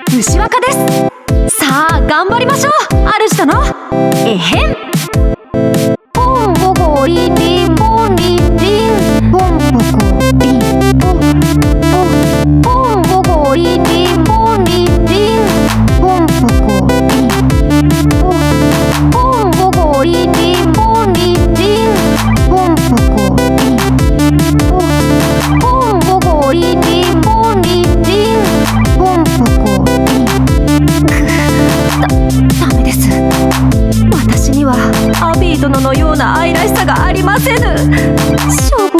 牛若です。さあ頑張りましょう、主殿。えへん。ポンポコリリンポンリリンポンポコリンポンポンポコリリンポンリリンポンポコリンポンポコリリンポンリリンポンポコリンポンポコリリンポンリリンポンポコリン。ダメです。私にはアビー殿のような愛らしさがありませぬ。しょぼ